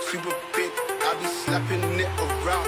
super big, I be slapping it around.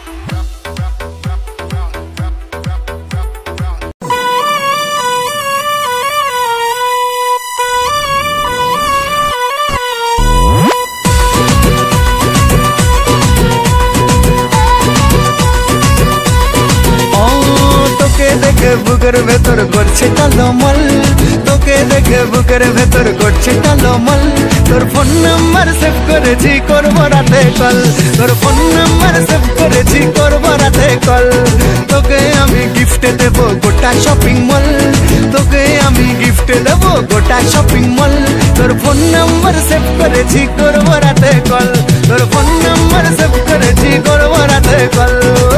বুকের ভেতর করছে টালমল, তোকে দেখে বুকের ভেতর করছে টালমল। তোর ফোন নাম্বার সেভ করেছি, করব রাতে কল। তোর ফোন নাম্বার সেভ করেছি, করব রাতে কল। তোকে আমি গিফটে দেব গোটা শপিং মল, তোকে আমি গিফটে দেব গোটা শপিং মল। তোর ফোন নাম্বার সেভ করেছি, করব রাতে কল। তোর ফোন নাম্বার সেভ করেছি, করব রাতে কল।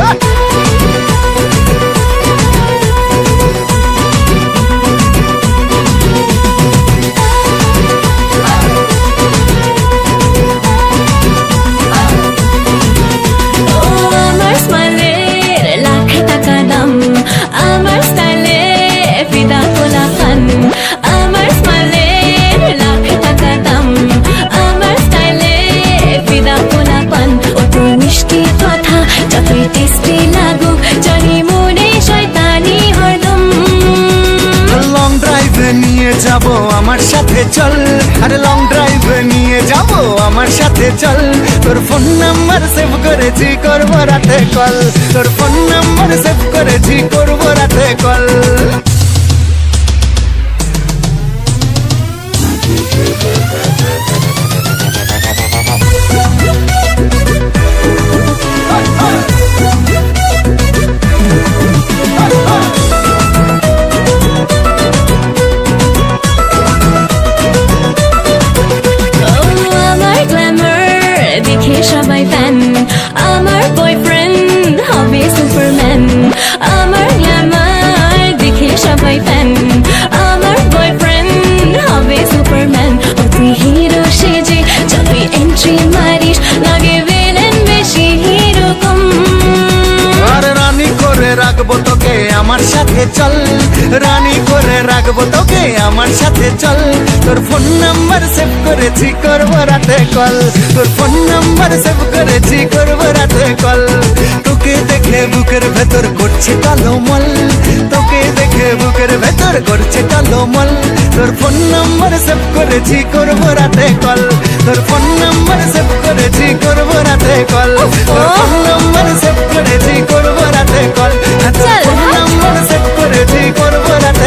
যাবো আমার সাথে চল, আরে লং ড্রাইভ নিয়ে যাবো আমার সাথে চল। তোর ফোন নাম্বার সেভ করেছি, করব রাতে কল। তোর ফোন নাম্বার সেভ করেছি, করব রাতে কল। সবাই ফ্যান, আমার বয়ফ্রেন্ড হবে সুপারম্যান। আমার গ্ল্যামার দেখে সবাই ফ্যান, আমার বয়ফ্রেন্ড হবে সুপারম্যান। ও তুই হিরো সেজে যতই এন্ট্রি মারিস, লাগে ভিলেন বেশি হিরো কম। আর রানী করে রাখবো তোকে আমার সাথে চল, রানী করে রাখবো তোকে আমার সাথে চল। তোর ফোন নাম্বার সেভ করেছি, করব রাতে কল। তোর ফোন নাম্বার সেভ করেছি, করব রাতে কল। তোকে দেখে বুকের ভেতর করছে টালমল, তোকে দেখে বুকের ভেতর করছে টালমল। তোর ফোন নাম্বার সেভ করেছি, করব রাতে কল। তোর ফোন নাম্বার সেভ করেছি, করব রাতে কল। তোর ফোন নাম্বার সেভ করেছি, করব রাতে কল। তোর ফোন নাম্বার সেভ করেছি, করব রাতে